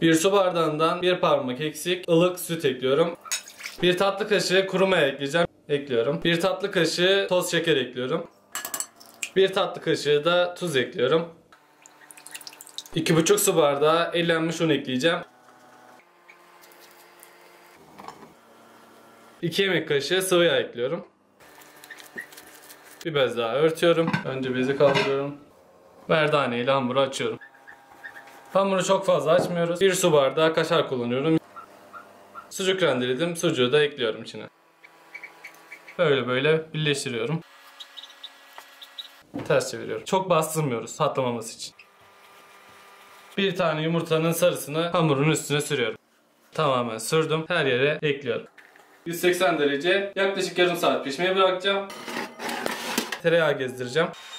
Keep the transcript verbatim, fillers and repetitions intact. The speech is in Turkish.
Bir su bardağından bir parmak eksik ılık süt ekliyorum. Bir tatlı kaşığı kuru maya ekleyeceğim. Ekliyorum. Bir tatlı kaşığı toz şeker ekliyorum. Bir tatlı kaşığı da tuz ekliyorum. iki buçuk su bardağı ellenmiş un ekleyeceğim. iki yemek kaşığı sıvı yağ ekliyorum. Bir bez daha örtüyorum. Önce bezi kaldırıyorum. Merdane ile hamuru açıyorum. Hamuru çok fazla açmıyoruz. bir su bardağı kaşar kullanıyorum. Sucuk rendeledim. Sucuğu da ekliyorum içine. Böyle böyle birleştiriyorum. Ters çeviriyorum. Çok bastırmıyoruz patlamaması için. Bir tane yumurtanın sarısını hamurun üstüne sürüyorum. Tamamen sürdüm. Her yere ekliyorum. yüz seksen derece yaklaşık yarım saat pişmeye bırakacağım. Tereyağı gezdireceğim.